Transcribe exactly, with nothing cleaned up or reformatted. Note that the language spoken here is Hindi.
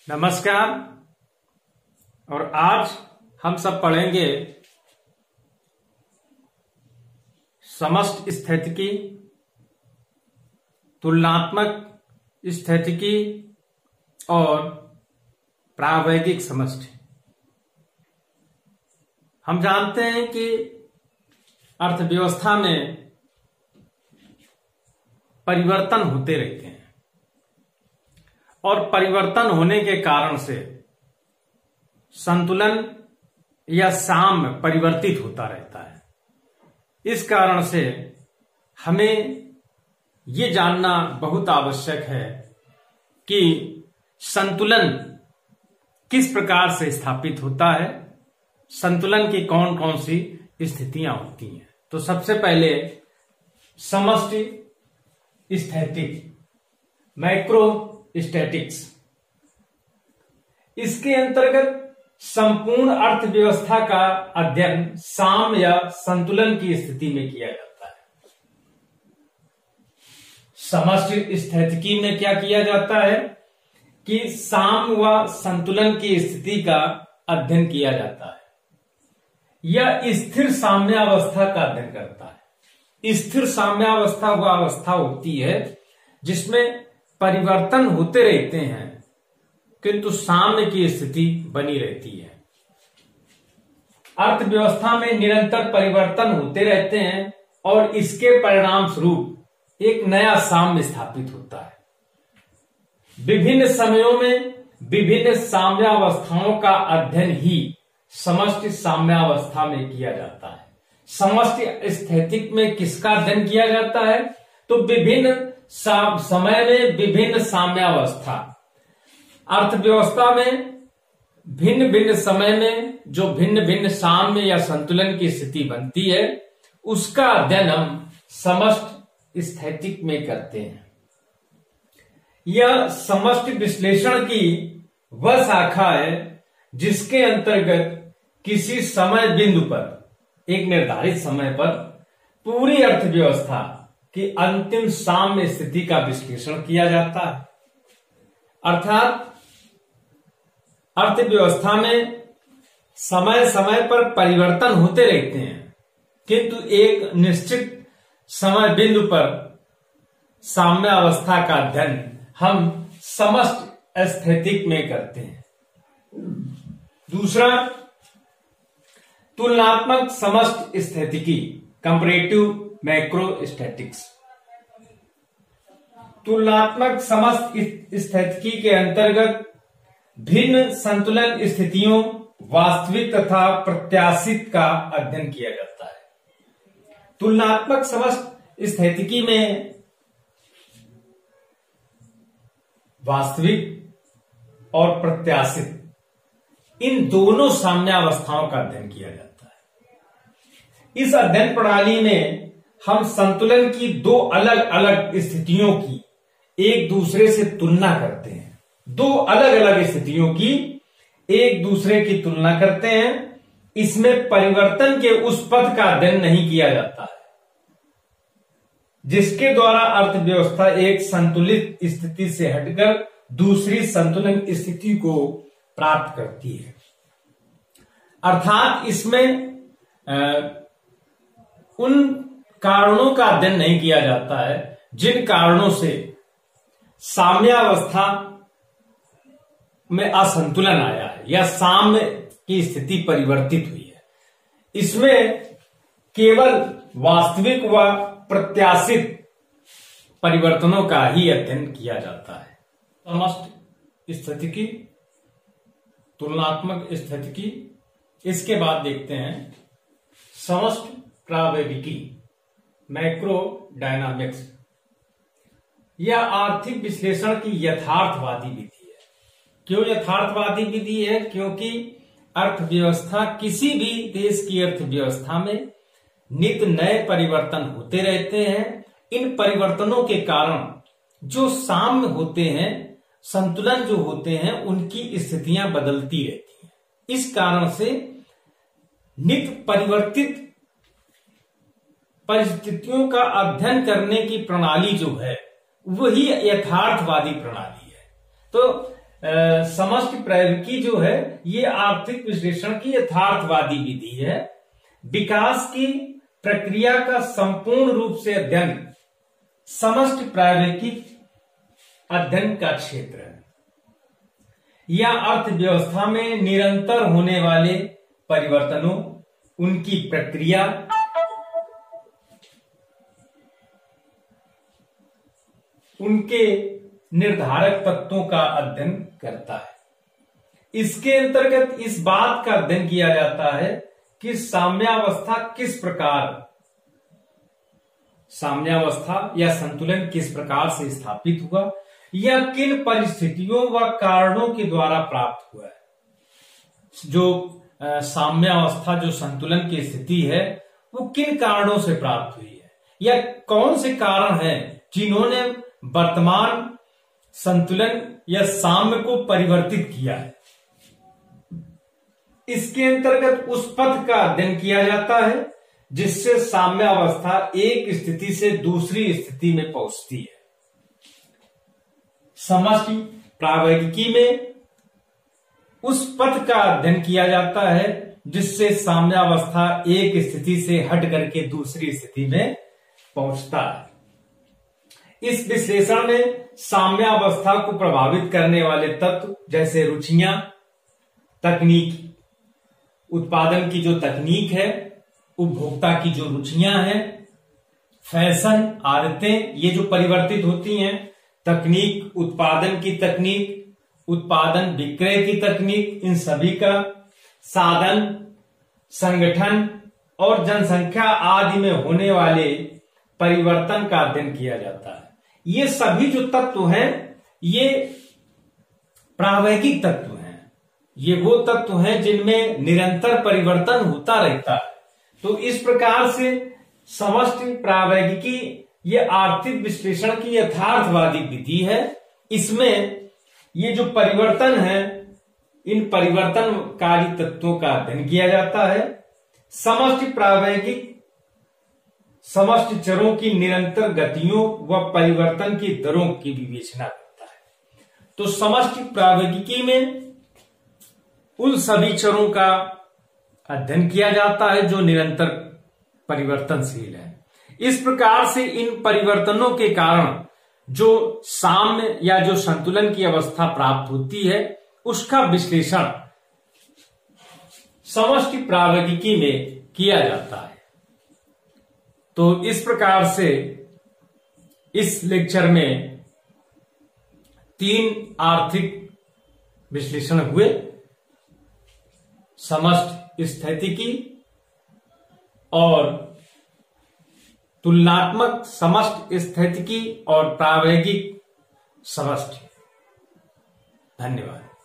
नमस्कार। और आज हम सब पढ़ेंगे समष्टि स्थितिकी, तुलनात्मक स्थितिकी और प्रावैगिक समष्टि। हम जानते हैं कि अर्थव्यवस्था में परिवर्तन होते रहते हैं और परिवर्तन होने के कारण से संतुलन या साम्य परिवर्तित होता रहता है। इस कारण से हमें ये जानना बहुत आवश्यक है कि संतुलन किस प्रकार से स्थापित होता है, संतुलन की कौन कौन सी स्थितियां होती हैं। तो सबसे पहले समष्टि स्थैतिक, मैक्रो स्टैटिक्स। इसके अंतर्गत संपूर्ण अर्थव्यवस्था का अध्ययन साम्य या संतुलन की स्थिति में किया जाता है। समष्टि स्थितिकी में क्या किया जाता है कि साम्य व संतुलन की स्थिति का अध्ययन किया जाता है। यह स्थिर साम्यावस्था का अध्ययन करता है। स्थिर साम्यावस्था वह अवस्था होती है जिसमें परिवर्तन होते रहते हैं किंतु साम्य की स्थिति बनी रहती है। अर्थव्यवस्था में निरंतर परिवर्तन होते रहते हैं और इसके परिणाम स्वरूप एक नया साम्य स्थापित होता है। विभिन्न समयों में विभिन्न साम्यावस्थाओं का अध्ययन ही समष्टि साम्यावस्था में किया जाता है। समष्टि स्थैतिक में किसका अध्ययन किया जाता है? तो विभिन्न समय में विभिन्न साम्यावस्था, अर्थव्यवस्था में भिन्न भिन्न समय में जो भिन्न भिन्न साम्य या संतुलन की स्थिति बनती है उसका अध्ययन हम समष्टि स्थैतिक में करते हैं। यह समष्टि विश्लेषण की वह शाखा है जिसके अंतर्गत किसी समय बिंदु पर, एक निर्धारित समय पर पूरी अर्थव्यवस्था की अंतिम साम्य स्थिति का विश्लेषण किया जाता है। अर्थात अर्थव्यवस्था में समय समय पर परिवर्तन होते रहते हैं किंतु एक निश्चित समय बिंदु पर साम्य अवस्था का अध्ययन हम समष्टि स्थैतिक में करते हैं। दूसरा, तुलनात्मक समष्टि स्थितिकी, कंपैरेटिव मैक्रो स्टैटिक्स। तुलनात्मक समष्टि स्थितिकी के अंतर्गत भिन्न संतुलन स्थितियों, वास्तविक तथा प्रत्याशित का अध्ययन किया जाता है। तुलनात्मक समष्टि स्थितिकी में वास्तविक और प्रत्याशित इन दोनों साम्यावस्थाओं का अध्ययन किया जाता है। इस अध्ययन प्रणाली में हम संतुलन की दो अलग अलग स्थितियों की एक दूसरे से तुलना करते हैं। दो अलग अलग स्थितियों की एक दूसरे की तुलना करते हैं। इसमें परिवर्तन के उस पथ का अध्ययन नहीं किया जाता है जिसके द्वारा अर्थव्यवस्था एक संतुलित स्थिति से हटकर दूसरी संतुलन स्थिति को प्राप्त करती है। अर्थात इसमें आ, उन कारणों का अध्ययन नहीं किया जाता है जिन कारणों से साम्यावस्था में असंतुलन आया है या साम्य की स्थिति परिवर्तित हुई है। इसमें केवल वास्तविक व प्रत्याशित परिवर्तनों का ही अध्ययन किया जाता है। समष्टि स्थितिकी, तुलनात्मक स्थितिकी। इसके बाद देखते हैं समष्टि प्रावैगिकी, मैक्रो डायनामिक्स। यह आर्थिक विश्लेषण की यथार्थवादी विधि है। क्यों यथार्थवादी विधि है? क्योंकि अर्थव्यवस्था, किसी भी देश की अर्थव्यवस्था में नित्य नए परिवर्तन होते रहते हैं। इन परिवर्तनों के कारण जो साम्य होते हैं, संतुलन जो होते हैं, उनकी स्थितियां बदलती रहती हैं। इस कारण से नित्य परिवर्तित परिस्थितियों का अध्ययन करने की प्रणाली जो है वही यथार्थवादी प्रणाली है। तो समष्टि प्रावैगिकी जो है ये आर्थिक विश्लेषण की यथार्थवादी विधि है। विकास की प्रक्रिया का संपूर्ण रूप से अध्ययन समष्टि प्रावैगिकी अध्ययन का क्षेत्र है। यह अर्थव्यवस्था में निरंतर होने वाले परिवर्तनों, उनकी प्रक्रिया, उनके निर्धारक तत्वों का अध्ययन करता है। इसके अंतर्गत इस बात का अध्ययन किया जाता है कि साम्यावस्था किस प्रकार साम्यावस्था या संतुलन किस प्रकार से स्थापित हुआ, यह किन परिस्थितियों व कारणों के द्वारा प्राप्त हुआ है। जो साम्यावस्था, जो संतुलन की स्थिति है, वो किन कारणों से प्राप्त हुई है, या कौन से कारण हैं जिन्होंने वर्तमान संतुलन या साम्य को परिवर्तित किया है। इसके अंतर्गत उस पथ का अध्ययन किया जाता है जिससे साम्यावस्था एक स्थिति से दूसरी स्थिति में पहुंचती है। समष्टि प्रावैगिकी में उस पथ का अध्ययन किया जाता है जिससे साम्यावस्था एक स्थिति से हट करके दूसरी स्थिति में पहुंचता है। इस विश्लेषण में साम्यावस्था को प्रभावित करने वाले तत्व जैसे रुचियां, तकनीक, उत्पादन की जो तकनीक है, उपभोक्ता की जो रुचियां हैं, फैशन, आदतें, ये जो परिवर्तित होती हैं, तकनीक, उत्पादन की तकनीक, उत्पादन विक्रय की तकनीक, इन सभी का साधन, संगठन और जनसंख्या आदि में होने वाले परिवर्तन का अध्ययन किया जाता है। ये सभी जो तत्व हैं ये प्रावैगिक तत्व हैं। ये वो तत्व हैं जिनमें निरंतर परिवर्तन होता रहता है। तो इस प्रकार से समष्टि प्रावैगिकी ये आर्थिक विश्लेषण की यथार्थवादी विधि है। इसमें ये जो परिवर्तन है, इन परिवर्तनकारी तत्वों का अध्ययन किया जाता है। समष्टि प्रावैगिक समष्टि चरों की निरंतर गतियों व परिवर्तन की दरों की विवेचना करता है। तो समष्टि प्रावैगिकी में उन सभी चरों का अध्ययन किया जाता है जो निरंतर परिवर्तनशील है। इस प्रकार से इन परिवर्तनों के कारण जो साम्य या जो संतुलन की अवस्था प्राप्त होती है, उसका विश्लेषण समष्टि प्रावैगिकी में किया जाता है। तो इस प्रकार से इस लेक्चर में तीन आर्थिक विश्लेषण हुए: समष्टि स्थितिकी और तुलनात्मक समष्टि स्थितिकी और प्रावैगिक समष्टि। धन्यवाद।